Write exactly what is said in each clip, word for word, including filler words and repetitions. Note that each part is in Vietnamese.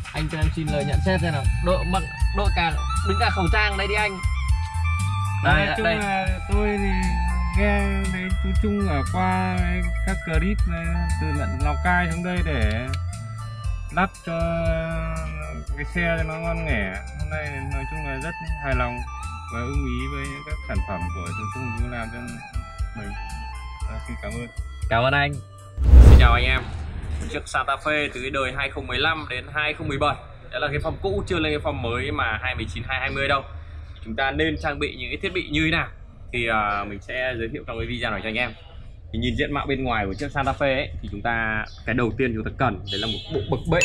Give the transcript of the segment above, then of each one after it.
Anh cho em xin lời nhận xét xem nào. Đội mận đội cả đứng cả khẩu trang đây đi anh. Đây, nói chung đây. Là tôi thì nghe thấy chú Trung ở qua các clip từ lận Lào Cai xuống đây để lắp cho cái xe cho nó ngon nghẻ. Hôm nay nói chung là rất hài lòng và ưng ý với các sản phẩm của chú Trung chú làm cho mình. À, xin cảm ơn. Cảm ơn anh. Xin chào anh em. Chiếc Santa Fe từ cái đời hai không một lăm đến hai không một bảy. Đó là cái form cũ, chưa lên cái form mới mà hai một chín, hai hai mươi đâu. Chúng ta nên trang bị những cái thiết bị như thế nào thì uh, mình sẽ giới thiệu trong cái video này cho anh em. Thì nhìn diện mạo bên ngoài của chiếc Santa Fe ấy, thì chúng ta cái đầu tiên chúng ta cần đấy là một bộ bực bệ,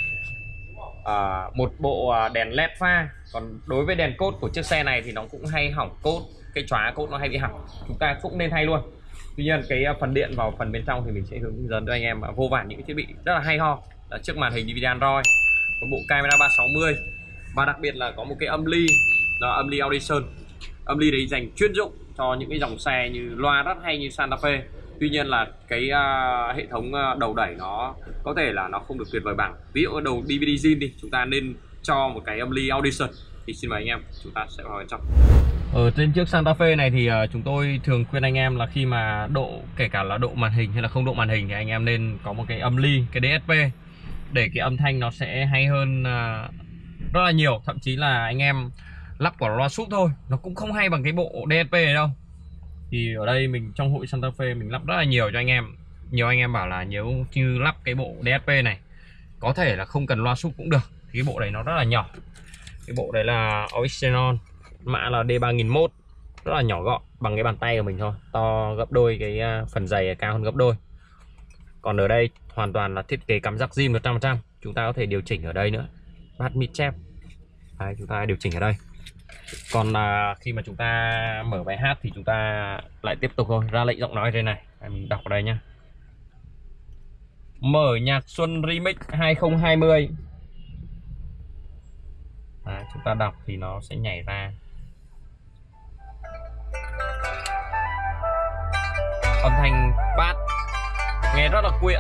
uh, một bộ đèn led pha. Còn đối với đèn cốt của chiếc xe này thì nó cũng hay hỏng cốt, cái chóa cốt nó hay bị hỏng, chúng ta cũng nên thay luôn. Tuy nhiên cái phần điện vào phần bên trong thì mình sẽ hướng dẫn cho anh em vô vàn những cái thiết bị rất là hay ho. Là chiếc màn hình đê vê đê Android, một bộ camera ba sáu mươi và đặc biệt là có một cái âm ly, là âm ly Audition. Âm ly đấy dành chuyên dụng cho những cái dòng xe như loa rất hay như Santa Fe. Tuy nhiên là cái uh, hệ thống uh, đầu đẩy nó có thể là nó không được tuyệt vời bằng. Ví dụ đầu đê vê đê zin đi, chúng ta nên cho một cái âm ly Audition. Thì xin mời anh em, chúng ta sẽ vào bên trong. Ở trên chiếc Santa Fe này thì uh, chúng tôi thường khuyên anh em là khi mà độ, kể cả là độ màn hình hay là không độ màn hình, thì anh em nên có một cái âm ly, cái đê ét pê, để cái âm thanh nó sẽ hay hơn uh, rất là nhiều. Thậm chí là anh em lắp quả loa súp thôi, nó cũng không hay bằng cái bộ đê ét pê này đâu. Thì ở đây mình trong hội Santa Fe mình lắp rất là nhiều cho anh em. Nhiều anh em bảo là nếu như lắp cái bộ đê ét pê này có thể là không cần loa súp cũng được. Thì cái bộ này nó rất là nhỏ. Cái bộ đấy là Original, mã là D ba nghìn một, rất là nhỏ gọn, bằng cái bàn tay của mình thôi, to gấp đôi, cái phần dày cao hơn gấp đôi. Còn ở đây hoàn toàn là thiết kế cắm rắc zin một trăm phần trăm. Chúng ta có thể điều chỉnh ở đây nữa, bass mid chép. Đấy, chúng ta điều chỉnh ở đây. Còn à, khi mà chúng ta mở bài hát thì chúng ta lại tiếp tục thôi, ra lệnh giọng nói trên này. Đấy, mình đọc ở đây nhá. Mở nhạc Xuân Remix hai không hai không. Đấy, chúng ta đọc thì nó sẽ nhảy ra. Âm thanh bass nghe rất là quyện.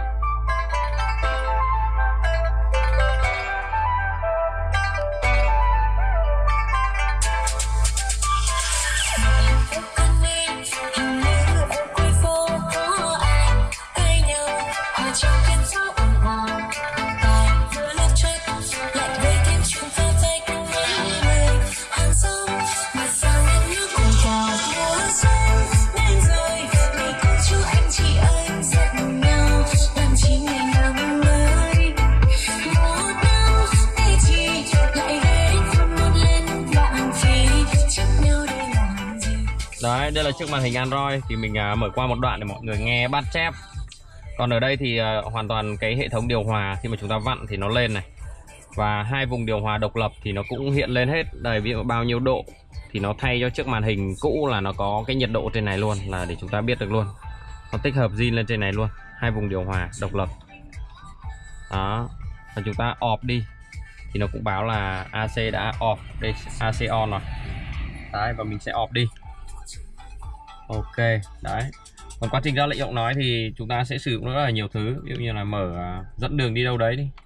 Đấy, đây là chiếc màn hình Android. Thì mình uh, mở qua một đoạn để mọi người nghe bass chép. Còn ở đây thì uh, hoàn toàn cái hệ thống điều hòa, khi mà chúng ta vặn thì nó lên này. Và hai vùng điều hòa độc lập thì nó cũng hiện lên hết. Đây, ví dụ bao nhiêu độ thì nó thay cho chiếc màn hình cũ là nó có cái nhiệt độ trên này luôn, là để chúng ta biết được luôn. Nó tích hợp zin lên trên này luôn. Hai vùng điều hòa độc lập. Đó. Và chúng ta off đi thì nó cũng báo là a xê đã off. Đây, a xê on rồi. Đấy, và mình sẽ off đi. Ok, đấy. Còn quá trình ra lệnh giọng nói thì chúng ta sẽ sử dụng rất là nhiều thứ. Ví dụ như là mở uh, dẫn đường đi đâu đấy đi.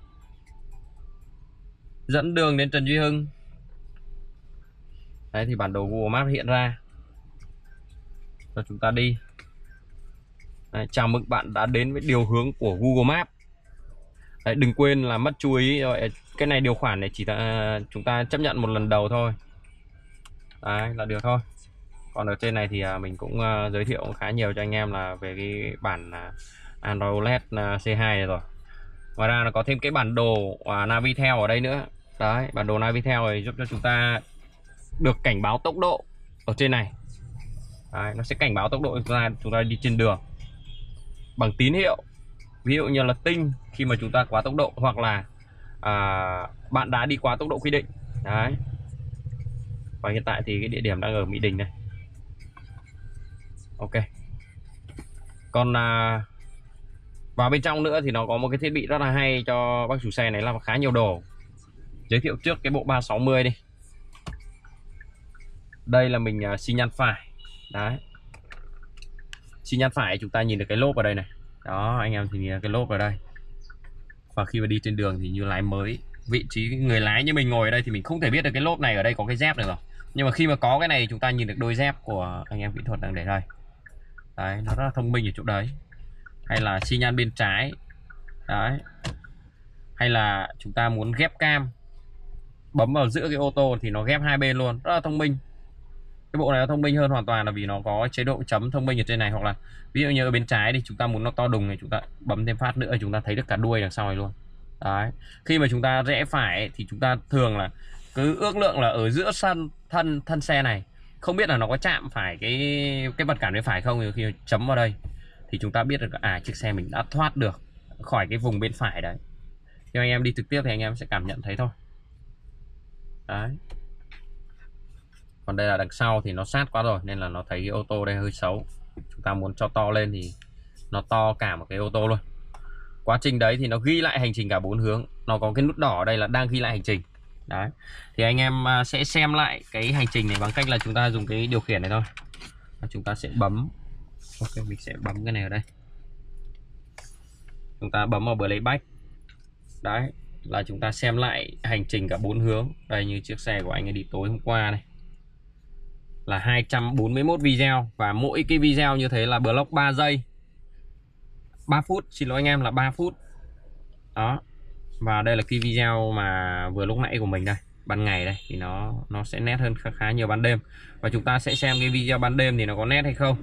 Dẫn đường đến Trần Duy Hưng. Đấy, thì bản đồ Google Maps hiện ra cho chúng ta đi. Đấy, chào mừng bạn đã đến với điều hướng của Google Maps. Đấy, đừng quên là mất chú ý rồi. Cái này điều khoản này chỉ là chúng ta chấp nhận một lần đầu thôi. Đấy, là được thôi. Còn ở trên này thì mình cũng giới thiệu khá nhiều cho anh em là về cái bản Android ô lét C hai này rồi. Ngoài ra nó có thêm cái bản đồ Navitel ở đây nữa. Đấy, bản đồ Navitel này giúp cho chúng ta được cảnh báo tốc độ ở trên này. Đấy, nó sẽ cảnh báo tốc độ chúng ta chúng ta đi trên đường bằng tín hiệu. Ví dụ như là tinh khi mà chúng ta quá tốc độ, hoặc là à, bạn đã đi quá tốc độ quy định. Đấy. Và hiện tại thì cái địa điểm đang ở Mỹ Đình này. Ok. Còn à, vào bên trong nữa thì nó có một cái thiết bị rất là hay cho bác chủ xe này, là khá nhiều đồ. Giới thiệu trước cái bộ ba sáu mươi đi. Đây là mình uh, xi nhan phải. Đấy. Xi nhan phải chúng ta nhìn được cái lốp ở đây này. Đó, anh em thì nhìn cái lốp ở đây. Và khi mà đi trên đường thì như lái mới, vị trí người lái như mình ngồi ở đây thì mình không thể biết được cái lốp này ở đây có cái dép được rồi. Nhưng mà khi mà có cái này chúng ta nhìn được đôi dép của anh em kỹ thuật đang để đây. Đấy, nó rất là thông minh ở chỗ đấy. Hay là xi nhan bên trái. Đấy. Hay là chúng ta muốn ghép cam, bấm vào giữa cái ô tô thì nó ghép hai bên luôn, rất là thông minh. Cái bộ này nó thông minh hơn hoàn toàn là vì nó có chế độ chấm thông minh ở trên này. Hoặc là ví dụ như ở bên trái thì chúng ta muốn nó to đùng thì chúng ta bấm thêm phát nữa, chúng ta thấy được cả đuôi đằng sau này luôn. Đấy. Khi mà chúng ta rẽ phải thì chúng ta thường là cứ ước lượng là ở giữa sân thân thân xe này, không biết là nó có chạm phải cái cái vật cản bên phải không. Thì khi chấm vào đây thì chúng ta biết được à chiếc xe mình đã thoát được khỏi cái vùng bên phải đấy. Khi anh em đi trực tiếp thì anh em sẽ cảm nhận thấy thôi. Đấy. Còn đây là đằng sau thì nó sát quá rồi nên là nó thấy cái ô tô đây hơi xấu. Chúng ta muốn cho to lên thì nó to cả một cái ô tô luôn. Quá trình đấy thì nó ghi lại hành trình cả bốn hướng. Nó có cái nút đỏ ở đây là đang ghi lại hành trình. Đấy. Thì anh em sẽ xem lại cái hành trình này bằng cách là chúng ta dùng cái điều khiển này thôi. Chúng ta sẽ bấm. Ok, mình sẽ bấm cái này ở đây. Chúng ta bấm vào playback. Đấy, là chúng ta xem lại hành trình cả bốn hướng. Đây, như chiếc xe của anh ấy đi tối hôm qua này là hai trăm bốn mươi mốt video. Và mỗi cái video như thế là block ba giây, ba phút, xin lỗi anh em, là ba phút. Đó. Và đây là cái video mà vừa lúc nãy của mình đây, ban ngày đây thì nó nó sẽ nét hơn khá khá nhiều ban đêm. Và chúng ta sẽ xem cái video ban đêm thì nó có nét hay không.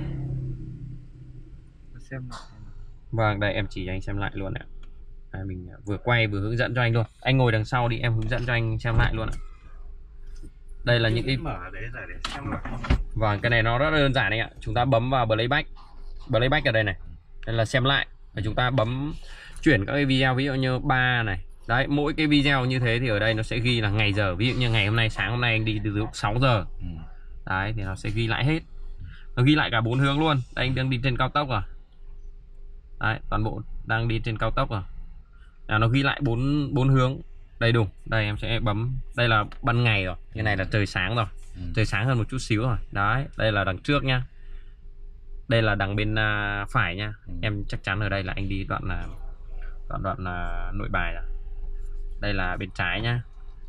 Xem lại. Vâng, đây em chỉ cho anh xem lại luôn ạ. Đây, mình vừa quay vừa hướng dẫn cho anh luôn. Anh ngồi đằng sau đi, em hướng dẫn cho anh xem lại luôn ạ. Đây là những cái mở đấy rồi để xem lại. Vâng, cái này nó rất đơn giản anh ạ. Chúng ta bấm vào playback. Playback ở đây này. Đây là xem lại. Và chúng ta bấm chuyển các cái video, ví dụ như ba này. Đấy, mỗi cái video như thế thì ở đây nó sẽ ghi là ngày giờ. Ví dụ như ngày hôm nay, sáng hôm nay anh đi từ lúc sáu giờ. Đấy, thì nó sẽ ghi lại hết. Nó ghi lại cả bốn hướng luôn. Đây, anh đang đi trên cao tốc rồi. Đấy, toàn bộ đang đi trên cao tốc rồi. Là nó ghi lại bốn bốn hướng đầy đủ. Đây em sẽ bấm, đây là ban ngày rồi, như này là trời sáng rồi. Ừ. Trời sáng hơn một chút xíu rồi. Đấy, đây là đằng trước nha. Đây là đằng bên uh, phải nha. Ừ. Em chắc chắn ở đây là anh đi đoạn là đoạn đoạn là Nội Bài rồi. Đây là bên trái nha.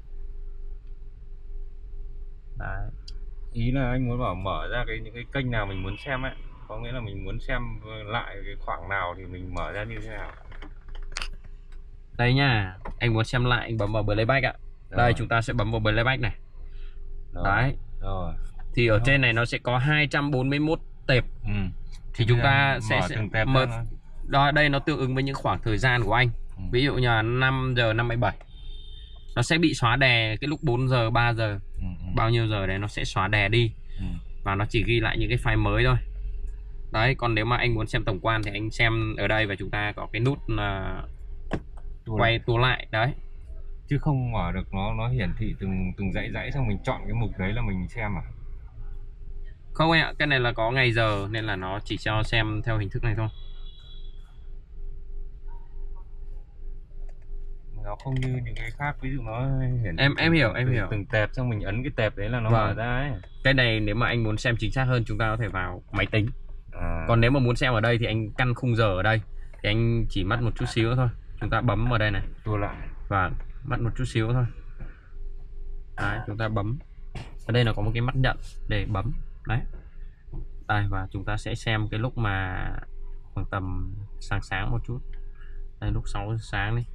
Đấy. Ý là anh muốn bảo mở ra cái những cái kênh nào mình muốn xem ấy, có nghĩa là mình muốn xem lại cái khoảng nào thì mình mở ra như thế nào. Đây nha, anh muốn xem lại anh bấm vào playback ạ. Đây chúng ta sẽ bấm vào playback này. Rồi. Đấy. Rồi. Thì ở Rồi. trên này nó sẽ có hai trăm bốn mươi mốt tệp. Ừ. Thì chúng ta sẽ, sẽ mở đó, đây nó tương ứng với những khoảng thời gian của anh. Ừ. Ví dụ như là năm giờ năm mươi bảy. Nó sẽ bị xóa đè cái lúc bốn giờ, ba giờ. Ừ. Bao nhiêu giờ đấy nó sẽ xóa đè đi. Ừ. Và nó chỉ ghi lại những cái file mới thôi. Đấy, còn nếu mà anh muốn xem tổng quan thì anh xem ở đây và chúng ta có cái nút là tua quay tua lại đấy. Chứ không mở được nó nó hiển thị từng từng dãy dãy xong mình chọn cái mục đấy là mình xem à? Không ạ, cái này là có ngày giờ nên là nó chỉ cho xem theo hình thức này thôi. Nó không như những cái khác, ví dụ nó hiển em em hiểu em từng, hiểu từng tệp xong mình ấn cái tệp đấy là nó vâng. mở ra ấy. Cái này nếu mà anh muốn xem chính xác hơn chúng ta có thể vào máy tính. À. Còn nếu mà muốn xem ở đây thì anh căn khung giờ ở đây thì anh chỉ mất một chút xíu thôi. Chúng ta bấm vào đây này, tua lại và mất một chút xíu thôi. Đấy, chúng ta bấm ở đây là có một cái mắt nhận để bấm đấy. Đây, và chúng ta sẽ xem cái lúc mà khoảng tầm sáng sáng một chút. Đây, lúc sáu giờ sáng đi.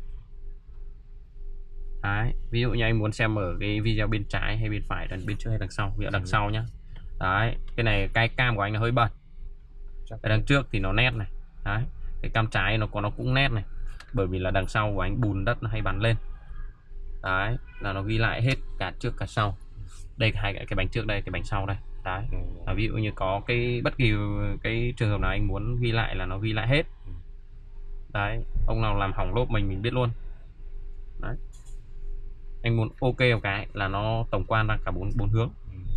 Đấy, ví dụ như anh muốn xem ở cái video bên trái hay bên phải, bên trước hay đằng sau, ví dụ đằng sau nhá. Đấy, cái này cái cam của anh là hơi bật. Cái đằng trước thì nó nét này. Đấy, cái cam trái nó có nó cũng nét này. Bởi vì là đằng sau của anh bùn đất nó hay bắn lên. Đấy, là nó ghi lại hết cả trước cả sau. Đây hai cái, cái bánh trước đây, cái bánh sau đây. Đấy, à, ví dụ như có cái bất kỳ cái trường hợp nào anh muốn ghi lại là nó ghi lại hết. Đấy, ông nào làm hỏng lốp mình mình biết luôn. Đấy. Anh muốn ok một cái là nó tổng quan ra cả bốn bốn hướng.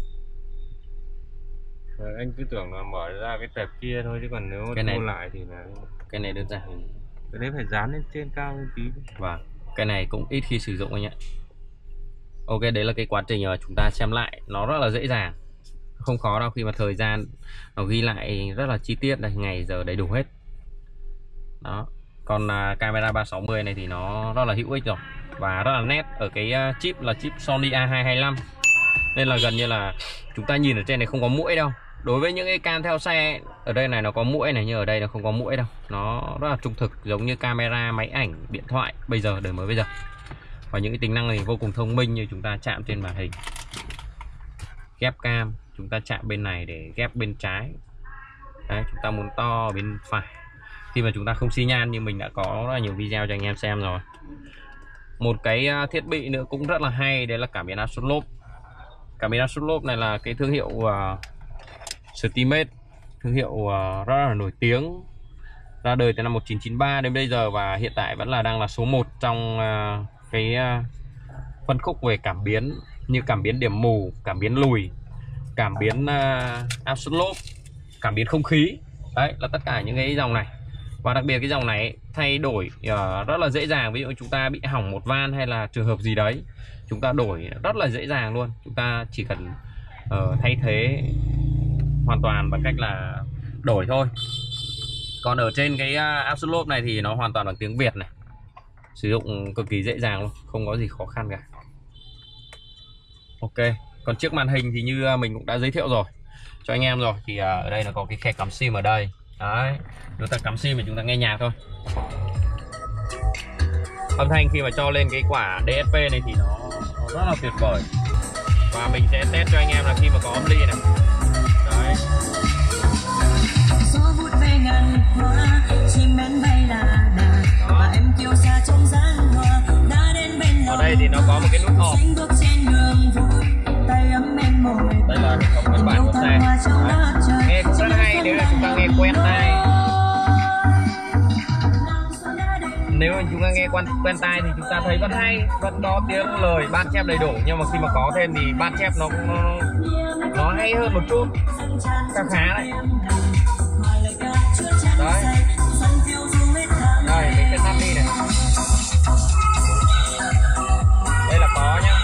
Rồi, anh cứ tưởng là mở ra cái tệp kia thôi chứ còn nếu cái này lại thì là cái này đơn giản. Cái đấy phải dán lên trên cao lên tí. Và cái này cũng ít khi sử dụng anh ạ. Ok, đấy là cái quá trình mà chúng ta xem lại nó rất là dễ dàng, không khó đâu, khi mà thời gian nó ghi lại rất là chi tiết đây, ngày giờ đầy đủ hết. Đó. Còn uh, camera ba sáu mươi này thì nó rất là hữu ích rồi. và rất là nét. Ở cái chip là chip Sony A hai hai lăm, nên là gần như là chúng ta nhìn ở trên này không có muỗi đâu. Đối với những cái cam theo xe ở đây này nó có muỗi này, nhưng ở đây nó không có muỗi đâu. Nó rất là trung thực, giống như camera máy ảnh điện thoại bây giờ, đời mới bây giờ. Và những cái tính năng này vô cùng thông minh, như chúng ta chạm trên màn hình ghép cam, chúng ta chạm bên này để ghép bên trái. Đấy, chúng ta muốn to bên phải khi mà chúng ta không xi nhan, như mình đã có rất là nhiều video cho anh em xem rồi. Một cái thiết bị nữa cũng rất là hay, đấy là cảm biến áp suất lốp. Cảm biến áp suất lốp này là cái thương hiệu uh, Stimate, thương hiệu uh, rất là nổi tiếng, ra đời từ năm một nghìn chín trăm chín mươi ba đến bây giờ, và hiện tại vẫn là đang là số một trong uh, cái uh, phân khúc về cảm biến, như cảm biến điểm mù, cảm biến lùi, cảm biến uh, áp suất lốp, cảm biến không khí. Đấy là tất cả những cái dòng này. Và đặc biệt cái dòng này thay đổi uh, rất là dễ dàng. Ví dụ chúng ta bị hỏng một van hay là trường hợp gì đấy, chúng ta đổi rất là dễ dàng luôn. Chúng ta chỉ cần uh, thay thế hoàn toàn bằng cách là đổi thôi. Còn ở trên cái uh, áp suất lốp này thì nó hoàn toàn bằng tiếng Việt này, sử dụng cực kỳ dễ dàng luôn, không có gì khó khăn cả. Ok, còn trước màn hình thì như mình cũng đã giới thiệu rồi cho anh em rồi, thì uh, ở đây nó có cái khe cắm sim ở đây. Đấy, chúng ta cắm sim thì chúng ta nghe nhạc thôi. Âm thanh khi mà cho lên cái quả đê ét pê này thì nó, nó rất là tuyệt vời. Và mình sẽ test cho anh em là khi mà có âm ly này. Đấy. Ở đây thì nó có một cái nút off. Đây là hệ thống nguyên bản của xe. Đấy. Nghe cũng rất hay nếu là chúng ta nghe quen tai. Nếu mà chúng ta nghe quen, quen tai thì chúng ta thấy vẫn hay, vẫn có tiếng lời ban chép đầy đủ. Nhưng mà khi mà có thêm thì ban chép nó nó, nó hay hơn một chút, khá khá đấy. Đấy. Đây, mình sẽ tắt đi này. Đây là có nhá.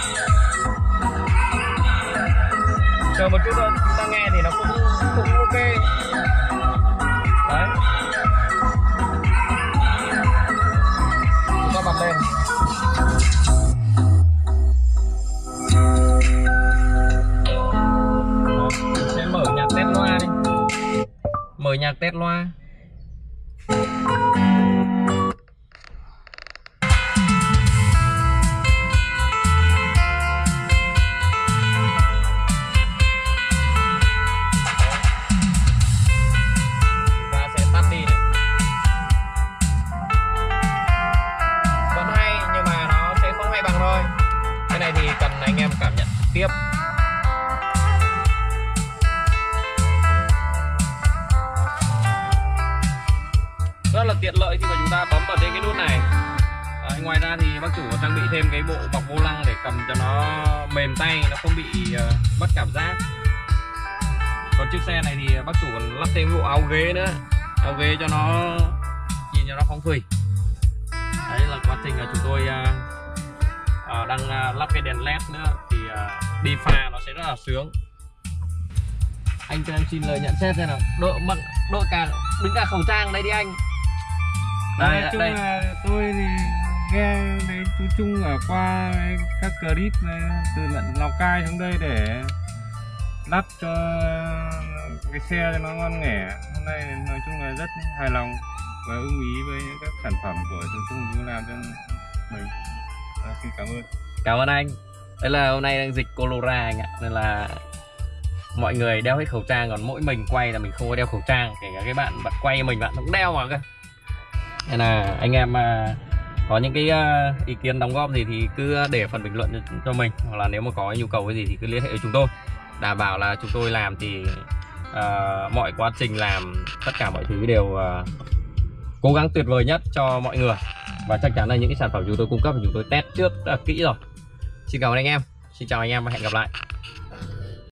Chờ một chút thôi, chúng ta nghe thì nó cũng cũng ok. Đấy. Chúng ta bật lên. Đó, mình sẽ mở nhạc test loa đi. Mở nhạc test loa. Tiếp. Rất là tiện lợi khi mà chúng ta bấm vào trên cái nút này. À, ngoài ra thì bác chủ có trang bị thêm cái bộ bọc vô lăng để cầm cho nó mềm tay, nó không bị uh, mất cảm giác. Còn chiếc xe này thì bác chủ còn lắp thêm bộ áo ghế nữa, áo ghế cho nó nhìn cho nó phong thủy. Đấy là quá trình là chúng tôi uh, uh, đang uh, lắp cái đèn led nữa, thì uh, đi pha nó sẽ rất là sướng. Anh cho em xin lời nhận xét xem nào. Đội mận đội cả đứng cả khẩu trang đây đi anh. Đây, nói chung đây. Là tôi thì nghe thấy chú Trung ở qua các clip từ lận Lào Cai xuống đây để lắp cho cái xe cho nó ngon nghẻ. Hôm nay nói chung là rất hài lòng và ưng ý với các sản phẩm của chú Trung cũng làm cho mình. À, xin cảm ơn. Cảm ơn anh. Đây là hôm nay đang dịch cholera anh ạ, nên là mọi người đeo hết khẩu trang, còn mỗi mình quay là mình không có đeo khẩu trang. Kể cả cái bạn bạn quay mình bạn cũng đeo mà cơ. Nên là anh em uh, có những cái uh, ý kiến đóng góp gì thì cứ để phần bình luận cho, cho mình, hoặc là nếu mà có nhu cầu cái gì thì cứ liên hệ với chúng tôi, đảm bảo là chúng tôi làm thì uh, mọi quá trình làm tất cả mọi thứ đều uh, cố gắng tuyệt vời nhất cho mọi người, và chắc chắn là những cái sản phẩm chúng tôi cung cấp thì chúng tôi test trước rất là kỹ rồi. Xin cảm ơn anh em, xin chào anh em và hẹn gặp lại.